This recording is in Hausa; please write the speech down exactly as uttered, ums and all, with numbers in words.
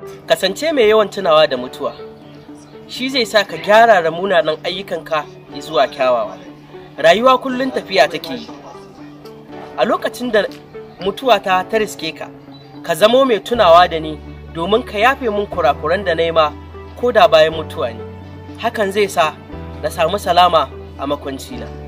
Kasance mai yawan tunawa da mutuwa. Shi zai sa ka gyara da munanan ayyukanka zuwa kyawawa. Rayuwa kullum tafiya take yi. A lokacin da mutuwa ta ta riske ka, ka zamo mai tunawa da ni domin ka yafe min kurakuran da na yi ma ko da bayan mutuwa ne. Hakan zai sa na samu salama a makwancina.